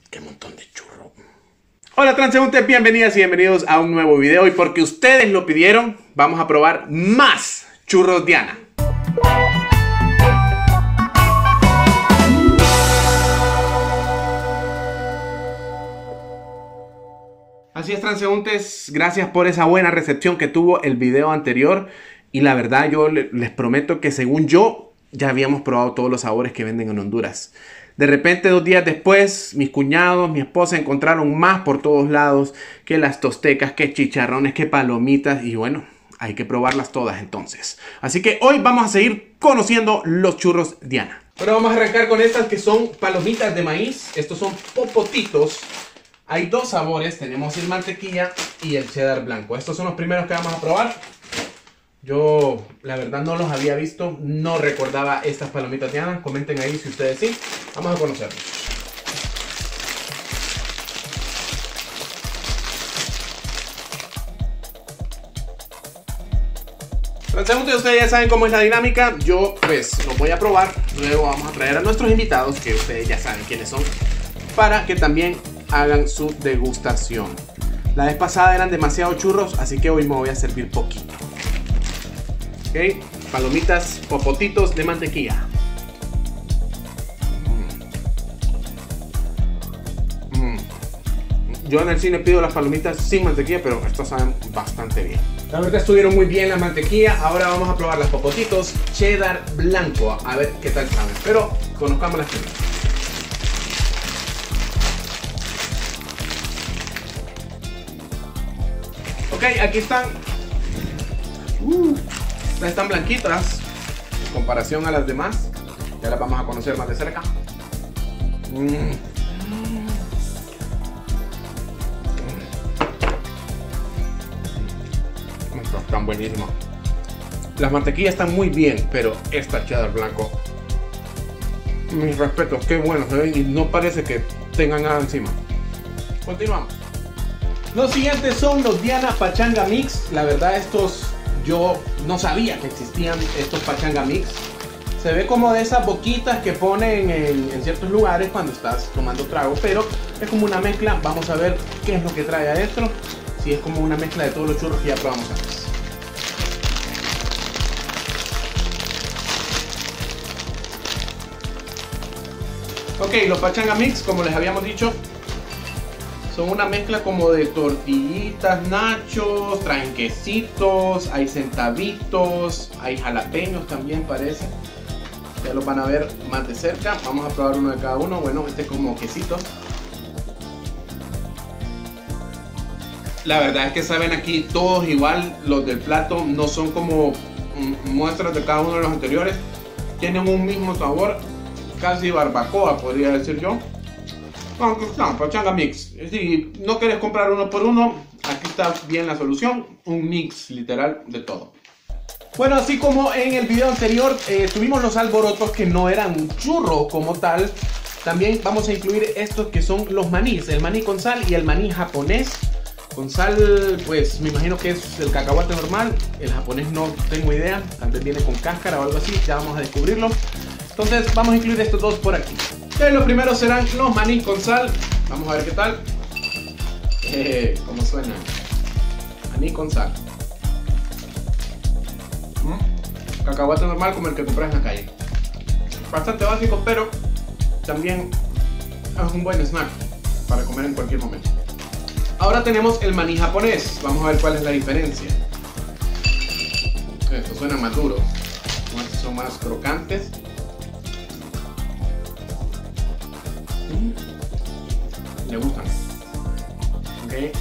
Qué montón de churro. Hola transeúntes, bienvenidas y bienvenidos a un nuevo video. Y porque ustedes lo pidieron, vamos a probar más churros Diana. Así es, transeúntes, gracias por esa buena recepción que tuvo el video anterior. Y la verdad, yo les prometo que según yo, ya habíamos probado todos los sabores que venden en Honduras. De repente, 2 días después, mis cuñados, mi esposa encontraron más por todos lados, que las tostecas, que chicharrones, que palomitas, y bueno, hay que probarlas todas entonces. Así que hoy vamos a seguir conociendo los churros Diana. Ahora vamos a arrancar con estas que son palomitas de maíz. Estos son popotitos. Hay 2 sabores, tenemos el mantequilla y el cheddar blanco. Estos son los primeros que vamos a probar. Yo, la verdad, no los había visto, no recordaba estas palomitas Diana. Comenten ahí si ustedes sí. Vamos a conocerlos. Transeúntes, ustedes ya saben cómo es la dinámica. Yo, pues, los voy a probar. Luego vamos a traer a nuestros invitados, que ustedes ya saben quiénes son, para que también hagan su degustación. La vez pasada eran demasiados churros, así que hoy me voy a servir poquito. Ok, palomitas, popotitos de mantequilla. Yo en el cine pido las palomitas sin mantequilla, pero estas saben bastante bien. La verdad estuvieron muy bien la mantequilla. Ahora vamos a probar las popotitos cheddar blanco. A ver qué tal saben. Pero conozcamos las primeras. Ok, aquí están. Están blanquitas en comparación a las demás. Ya las vamos a conocer más de cerca. Están buenísimas. Las mantequillas están muy bien, pero esta cheddar blanco, mis respetos, qué bueno se ven y no parece que tengan nada encima. Continuamos. Los siguientes son los Diana Pachanga Mix. La verdad, estos yo no sabía que existían, estos Pachanga Mix. Se ve como de esas boquitas que ponen en ciertos lugares cuando estás tomando trago, pero es como una mezcla. Vamos a ver qué es lo que trae adentro. Si es como una mezcla de todos los churros que ya probamos antes. Ok, los Pachanga Mix, como les habíamos dicho, son una mezcla como de tortillitas, nachos, traen quesitos, hay centavitos, hay jalapeños también parece. Ya los van a ver más de cerca. Vamos a probar uno de cada uno. Bueno, este es como quesito. La verdad es que saben aquí todos igual. Los del plato no son como muestras de cada uno de los anteriores. Tienen un mismo sabor, casi barbacoa podría decir yo. Aunque están Pachanga Mix. Si no quieres comprar uno por uno, aquí está bien la solución. Un mix literal de todo. Bueno, así como en el video anterior tuvimos los alborotos que no eran un churro como tal, también vamos a incluir estos que son los manís. El maní con sal y el maní japonés. Con sal, pues me imagino que es el cacahuate normal. El japonés no tengo idea, tal vez viene con cáscara o algo así, ya vamos a descubrirlo. Entonces vamos a incluir estos dos por aquí. Los primeros serán los maní con sal. Vamos a ver qué tal. ¿Cómo suena? Maní con sal. Cacahuate normal como el que compras en la calle. Bastante básico, pero también es un buen snack para comer en cualquier momento. Ahora tenemos el maní japonés. Vamos a ver cuál es la diferencia. Estos suenan más duros. Estos son más crocantes. Le gustan. Ok.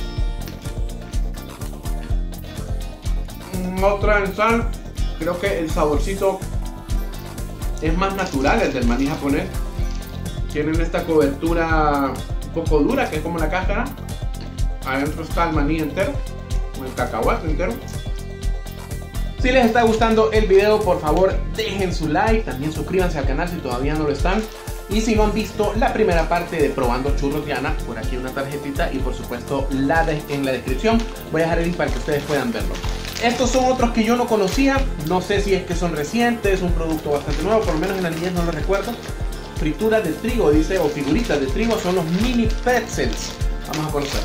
Otra en sal. Creo que el saborcito es más natural, el del maní japonés. Tienen esta cobertura un poco dura, que es como la cáscara. Adentro está el maní entero, o el cacahuate entero. Si les está gustando el video, por favor dejen su like. También suscríbanse al canal si todavía no lo están. Y si no han visto la primera parte de Probando Churros Diana, por aquí una tarjetita y por supuesto en la descripción voy a dejar el link para que ustedes puedan verlo. Estos son otros que yo no conocía, no sé si es que son recientes, es un producto bastante nuevo, por lo menos en la niñez no lo recuerdo. fritura de trigo, dice, o figuritas de trigo, son los mini pretzels. Vamos a conocerlos.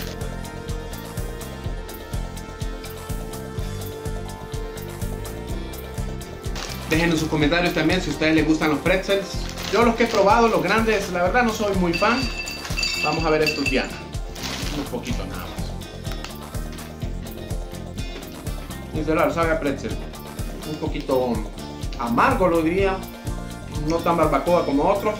Dejen en sus comentarios también si a ustedes les gustan los pretzels. Yo los que he probado, los grandes, la verdad no soy muy fan. Vamos a ver estos Diana. Un poquito nada más. Literal, sabe a pretzel. Un poquito amargo lo diría. No tan barbacoa como otros.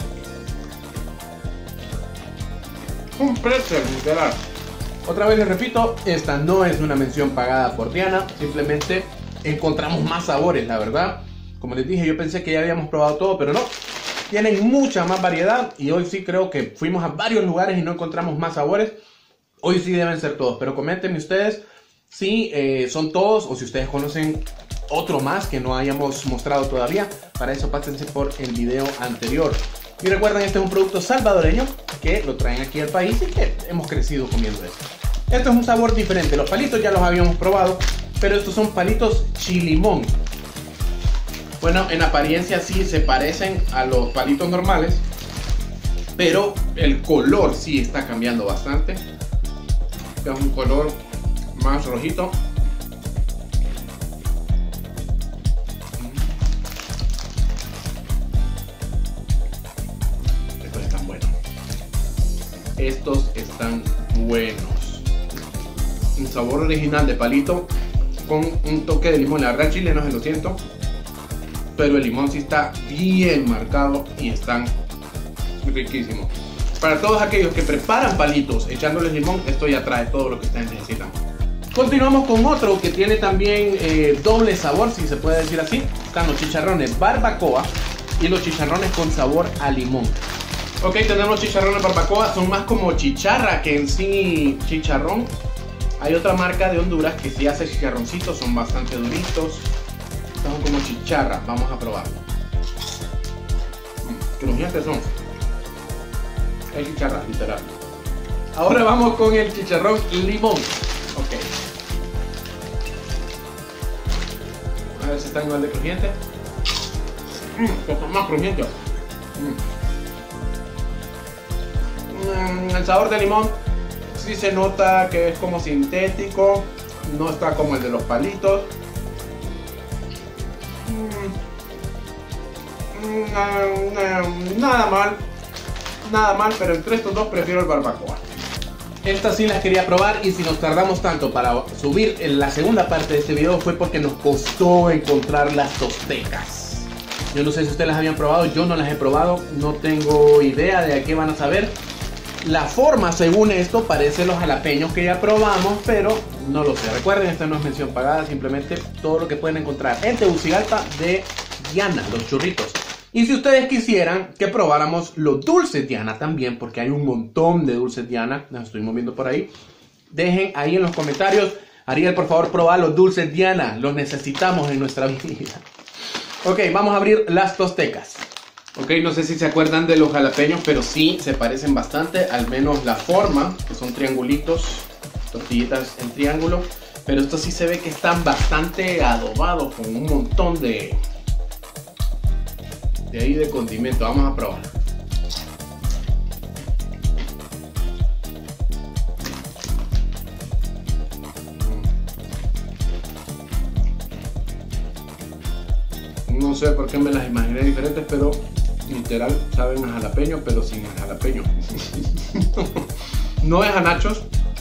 Un pretzel, literal. Otra vez les repito, esta no es una mención pagada por Diana. Simplemente encontramos más sabores, la verdad. Como les dije, yo pensé que ya habíamos probado todo, pero no. Tienen mucha más variedad y hoy sí creo que fuimos a varios lugares y no encontramos más sabores. Hoy sí deben ser todos, pero coméntenme ustedes si son todos o si ustedes conocen otro más que no hayamos mostrado todavía. Para eso pásense por el video anterior. Y recuerden, este es un producto salvadoreño que lo traen aquí al país y que hemos crecido comiendo esto. Esto es un sabor diferente. Los palitos ya los habíamos probado, pero estos son palitos chilimón. Bueno, en apariencia sí se parecen a los palitos normales, pero el color sí está cambiando bastante. Este es un color más rojito. Estos están buenos. Estos están buenos. Un sabor original de palito con un toque de limón. La verdad, chile no se lo siento, pero el limón sí está bien marcado y están riquísimos. Para todos aquellos que preparan palitos echándoles limón, esto ya trae todo lo que ustedes necesitan. Continuamos con otro que tiene también doble sabor, si se puede decir así. Están los chicharrones barbacoa y los chicharrones con sabor a limón. Ok, tenemos chicharrones barbacoa, son más como chicharra que en sí chicharrón. Hay otra marca de Honduras que sí hace chicharroncitos, son bastante duritos. Son como chicharra, vamos a probarlo. Crujientes son. Es chicharra, literal. Ahora vamos con el chicharrón limón. Ok. A ver si están igual de crujientes. Son más crujientes. El sabor de limón sí se nota que es como sintético. No está como el de los palitos. Nada mal, pero entre estos dos prefiero el barbacoa. Estas sí las quería probar y si nos tardamos tanto para subir en la segunda parte de este video fue porque nos costó encontrar las tostecas. Yo no sé si ustedes las habían probado, yo no las he probado, no tengo idea de a qué van a saber. La forma, según esto, parece los jalapeños que ya probamos, pero no lo sé. Recuerden, esta no es mención pagada, simplemente todo lo que pueden encontrar en Tegucigalpa de Diana, los churritos. Y si ustedes quisieran que probáramos los dulces Diana también, porque hay un montón de dulces Diana, las estoy moviendo por ahí, dejen ahí en los comentarios: Ariel, por favor, probar los dulces Diana, los necesitamos en nuestra vida. Ok, vamos a abrir las tostecas. Ok, no sé si se acuerdan de los jalapeños, pero sí se parecen bastante, al menos la forma, que son triangulitos, tortillitas en triángulo. Pero estos sí se ve que están bastante adobados con un montón de condimento. Vamos a probar. No sé por qué me las imaginé diferentes, pero literal saben a jalapeño, pero sin el jalapeño. No es a nachos.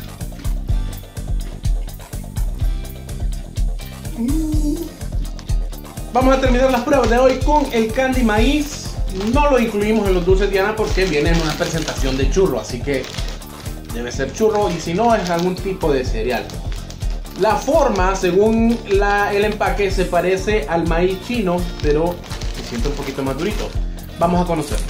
Vamos a terminar las pruebas de hoy con el candy maíz. No lo incluimos en los dulces Diana porque viene en una presentación de churro, así que debe ser churro, y si no es algún tipo de cereal. La forma, según el empaque, se parece al maíz chino, pero se siente un poquito más durito. Vamos a conocerlo.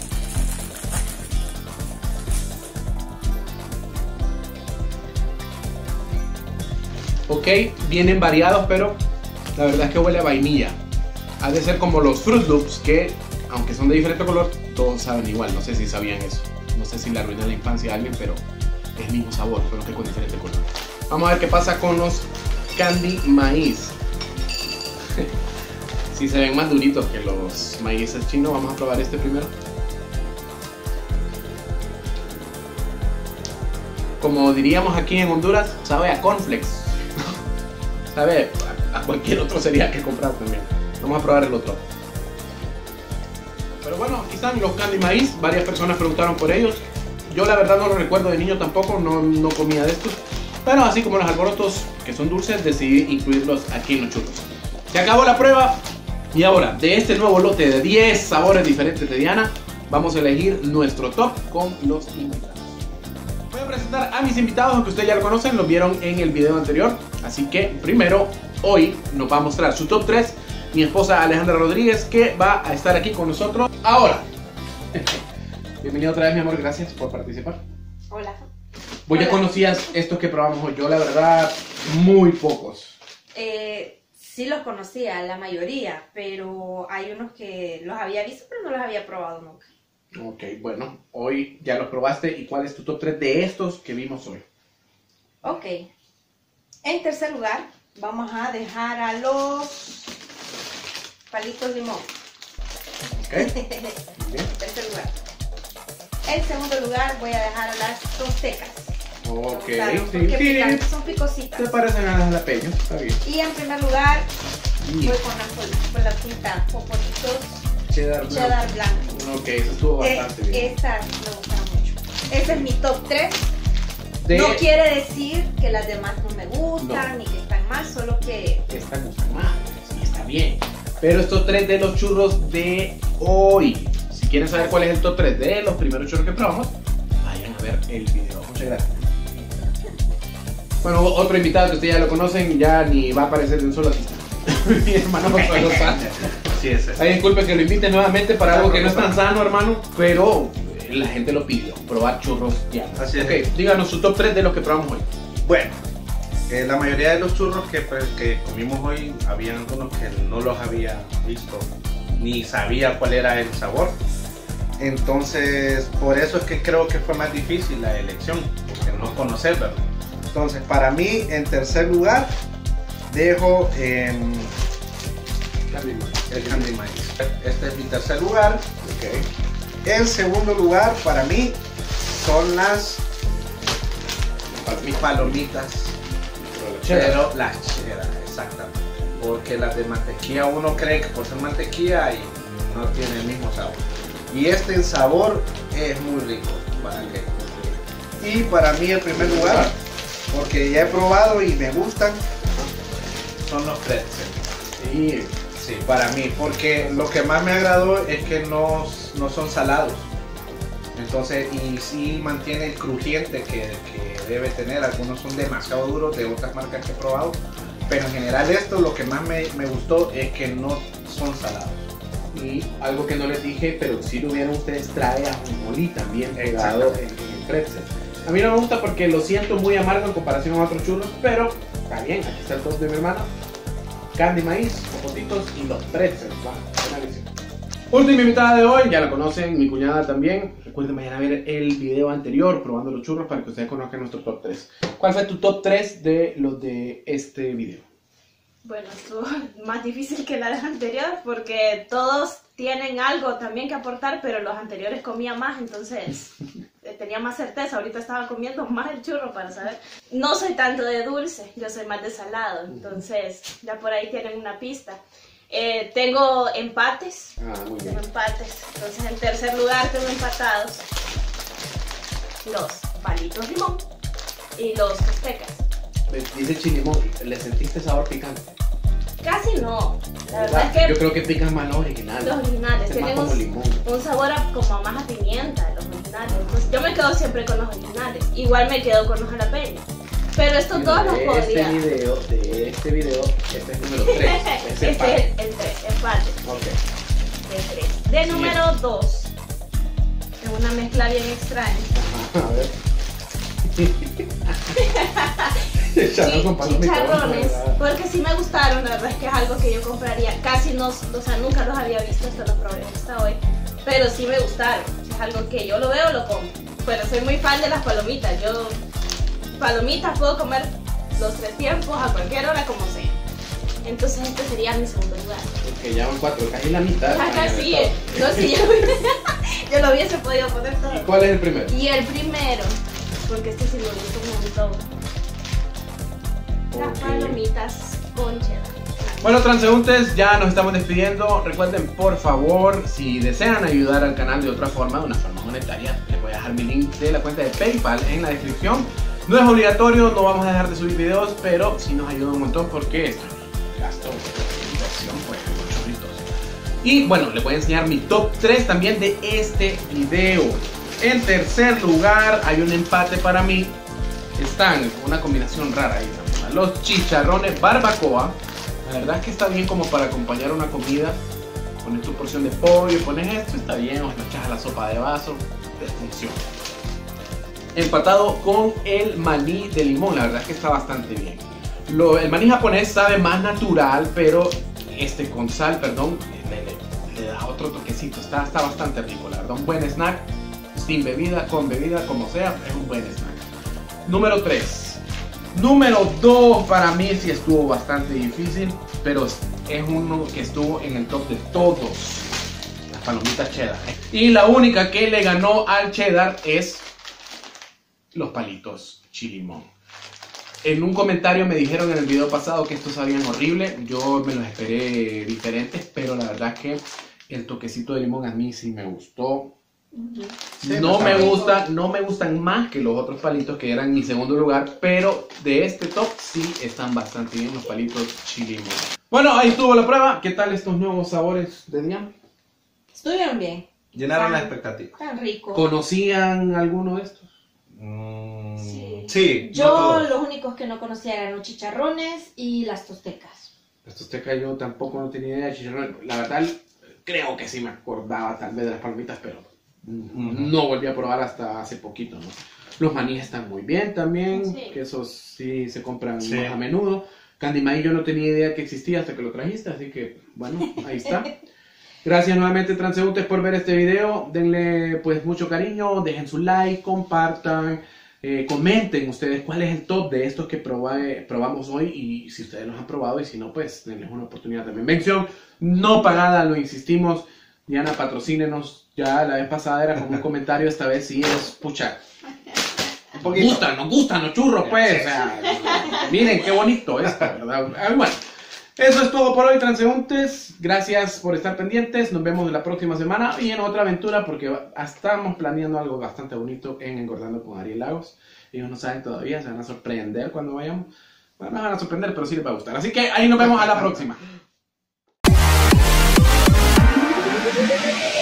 Ok, vienen variados, pero la verdad es que huele a vainilla. Ha de ser como los Fruit Loops, que aunque son de diferente color, todos saben igual. No sé si sabían eso. No sé si le arruiné la infancia a alguien, pero es el mismo sabor, solo que con diferente color. Vamos a ver qué pasa con los candy maíz. Sí se ven más duritos que los maíces chinos. Vamos a probar este primero. como diríamos aquí en Honduras, sabe a cornflakes. Sabe a cualquier otro cereal que comprar también. Vamos a probar el otro. Pero bueno, aquí están los candy maíz. Varias personas preguntaron por ellos. Yo la verdad no los recuerdo de niño tampoco, no comía de estos. Pero así como los alborotos que son dulces, decidí incluirlos aquí en los churros. Se acabó la prueba. Y ahora, de este nuevo lote de 10 sabores diferentes de Diana, vamos a elegir nuestro top con los invitados. Voy a presentar a mis invitados, aunque ustedes ya lo conocen, los vieron en el video anterior. Así que primero, hoy nos va a mostrar su top 3 mi esposa Alejandra Rodríguez, que va a estar aquí con nosotros ahora. Bienvenido otra vez, mi amor, gracias por participar. Hola. ¿Vos ya conocías estos que probamos hoy? Yo la verdad, muy pocos. Sí los conocía, la mayoría, pero hay unos que los había visto, pero no los había probado nunca. Ok, bueno, hoy ya los probaste. ¿Y cuál es tu top 3 de estos que vimos hoy? Ok. En tercer lugar, vamos a dejar a los palitos limón. Ok. Bien. En tercer lugar. En segundo lugar, voy a dejar a las tostecas. Ok, porque son picositas. Te parecen a las jalapeños, está bien. Y en primer lugar, voy con la tinta popotitos Cheddar blanco. Ok, eso estuvo bastante bien. Estas me gustaron mucho. Ese es mi top 3. De... No quiere decir que las demás no me gustan ni que están mal, solo que... Esta gusta más, sí, está bien. Pero estos 3 de los churros de hoy. Si quieren saber cuál es el top 3 de los primeros churros que probamos, vayan a ver el video. Muchas gracias. Bueno, otro invitado que ustedes ya lo conocen, ya ni va a aparecer de un solo aquí está. Mi hermano José Lozano. Así es. Ay, disculpe que lo invite nuevamente para algo que no es tan sano, hermano, pero la gente lo pidió, probar churros ya. Así es. Ok, díganos su top 3 de los que probamos hoy. Bueno, la mayoría de los churros que comimos hoy, había algunos que no los había visto, ni sabía cuál era el sabor. Entonces, por eso es que creo que fue más difícil la elección, porque no conocer, ¿verdad? Entonces, para mí, en tercer lugar, dejo el candy maíz. Este es mi tercer lugar. Okay. En segundo lugar, para mí, son las palomitas. Pero las cheddar, exactamente. Porque las de mantequilla uno cree que por ser mantequilla y no tiene el mismo sabor. Y este en sabor es muy rico. Y para mí el primer lugar, porque ya he probado y me gustan, son los pretzels. Sí. Sí, para mí, porque lo que más me agradó es que no son salados. Entonces, y sí mantiene el crujiente que debe tener. Algunos son demasiado duros de otras marcas que he probado, pero en general esto lo que más me gustó es que no son salados. Y algo que no les dije, pero si lo vieron ustedes, trae ajonjolí también pegado en el pretzel. A mí no me gusta porque lo siento muy amargo en comparación a otros churros, pero está bien, aquí está el top de mi hermana. Candy maíz, popotitos y los pretzels. Buena elección. Última invitada de hoy, ya la conocen, mi cuñada también. Recuerden mañana ver el video anterior probando los churros para que ustedes conozcan nuestro top 3. ¿Cuál fue tu top 3 de los de este video? Bueno, estuvo más difícil que la de anterior porque todos tienen algo también que aportar, pero los anteriores comía más, entonces tenía más certeza. Ahorita estaba comiendo más el churro para saber. No soy tanto de dulce, yo soy más de salado, entonces ya por ahí tienen una pista. Tengo empates. Muy bien. Tengo empates. Entonces en tercer lugar tengo empatados los palitos limón y los tostecas. Dice Chilimón, ¿le sentiste sabor picante? Casi no. La verdad es que yo creo que pican más los originales. los originales tienen como limón. un sabor como más a pimienta, los originales. Entonces yo me quedo siempre con los originales. Igual me quedo con los jalapeños. Pero estos dos los podría. De este video, este es número 3. Este es el 3, empate. Ok. De 3. De número 2. Es una mezcla bien extraña. Ajá, a ver. Chicharrones, porque sí me gustaron, la verdad es que es algo que yo compraría. Casi no, o sea, nunca los había visto, hasta los probé hasta hoy. Pero sí me gustaron, es algo que yo lo veo, lo como. Pero soy muy fan de las palomitas. Yo palomitas puedo comer los 3 tiempos, a cualquier hora, como sea. Entonces este sería mi segundo lugar. Ok, ya van 4, casi la mitad. Ya casi, no, sí, yo lo hubiese podido poner todo. ¿Y cuál es el primero? Y el primero porque este sí me gustó un montón. Las Ok. palomitas con cheddar. Bueno, transeúntes, ya nos estamos despidiendo. Recuerden, por favor, si desean ayudar al canal de otra forma, de una forma monetaria, les voy a dejar mi link de la cuenta de PayPal en la descripción. No es obligatorio, no vamos a dejar de subir videos, pero sí nos ayuda un montón porque esto es gasto, inversión, pues, muchos gritos. Y bueno, les voy a enseñar mi top 3 también de este video. En tercer lugar, hay un empate para mí. Están una combinación rara ahí también. Los chicharrones barbacoa. La verdad es que está bien como para acompañar una comida. Pones tu porción de pollo, pones esto, está bien, o lo echas a la sopa de vaso, te funciona. Empatado con el maní de limón, la verdad es que está bastante bien. El maní japonés sabe más natural, pero este con sal, perdón, le da otro toquecito, está bastante rico, la verdad. Un buen snack, sin bebida, con bebida, como sea, es un buen snack. Número 3. Número 2 para mí sí estuvo bastante difícil, pero es uno que estuvo en el top de todos. Las palomitas cheddar. Y la única que le ganó al cheddar es los palitos chilimón. En un comentario me dijeron en el video pasado que estos sabían horrible. Yo me los esperé diferentes, pero la verdad es que el toquecito de limón a mí sí me gustó. Sí, no está me no me gustan más que los otros palitos que eran mi segundo lugar, pero de este top sí están bastante bien los palitos chilimón. Bueno, ahí estuvo la prueba. ¿Qué tal estos nuevos sabores de Diana? Estuvieron bien. Llenaron la expectativa. Tan rico. ¿Conocían alguno de estos? Sí, no Yo todos. los únicos que no conocía eran los chicharrones y las tostecas. Los tostecas yo tampoco no tenía idea de chicharrón. La verdad, creo que sí me acordaba tal vez de las palomitas, pero no volví a probar hasta hace poquito, ¿no? Los maníes están muy bien también, Sí. que esos sí se compran Sí. más a menudo. Candy Maíz yo no tenía idea que existía hasta que lo trajiste, así que bueno, ahí está. Gracias nuevamente transeúntes por ver este video, denle pues mucho cariño, dejen su like, compartan, comenten ustedes cuál es el top de estos que probamos hoy y si ustedes los han probado y si no pues denles una oportunidad también. Mención no pagada, lo insistimos, Diana patrocínenos, ya la vez pasada era como un comentario, esta vez sí es pucha. Nos gustan los churros pues, o sea, miren qué bonito esto, ¿verdad? Bueno. Eso es todo por hoy, transeúntes. Gracias por estar pendientes. Nos vemos la próxima semana y en otra aventura porque estamos planeando algo bastante bonito en Engordando con Ariel Lagos. Ellos no saben todavía, se van a sorprender cuando vayamos. Bueno, no se van a sorprender, pero sí les va a gustar. Así que ahí nos vemos a la próxima.